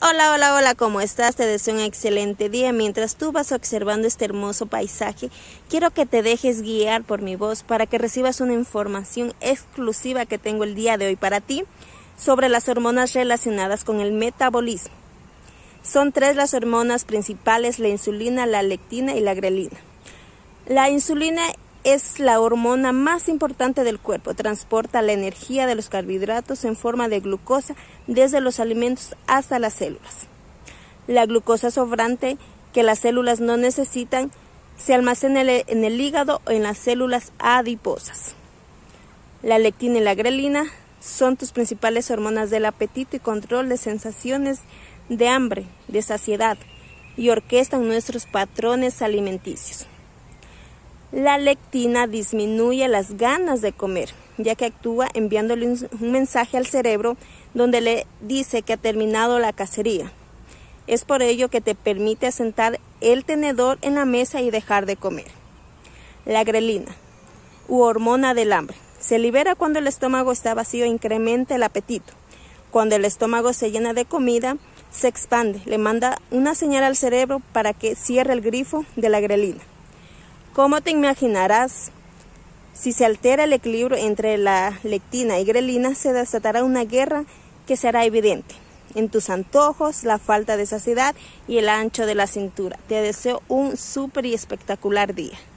Hola, hola, hola, ¿cómo estás? Te deseo un excelente día. Mientras tú vas observando este hermoso paisaje, quiero que te dejes guiar por mi voz para que recibas una información exclusiva que tengo el día de hoy para ti sobre las hormonas relacionadas con el metabolismo. Son tres las hormonas principales: la insulina, la leptina y la grelina. La insulina es la hormona más importante del cuerpo. Transporta la energía de los carbohidratos en forma de glucosa desde los alimentos hasta las células. La glucosa sobrante que las células no necesitan se almacena en el hígado o en las células adiposas. La leptina y la grelina son tus principales hormonas del apetito y control de sensaciones de hambre, de saciedad, y orquestan nuestros patrones alimenticios. La leptina disminuye las ganas de comer, ya que actúa enviándole un mensaje al cerebro donde le dice que ha terminado la cacería. Es por ello que te permite asentar el tenedor en la mesa y dejar de comer. La grelina, u hormona del hambre, se libera cuando el estómago está vacío e incrementa el apetito. Cuando el estómago se llena de comida, se expande, le manda una señal al cerebro para que cierre el grifo de la grelina. ¿Cómo te imaginarás? Si se altera el equilibrio entre la leptina y grelina, se desatará una guerra que será evidente en tus antojos, la falta de saciedad y el ancho de la cintura. Te deseo un súper y espectacular día.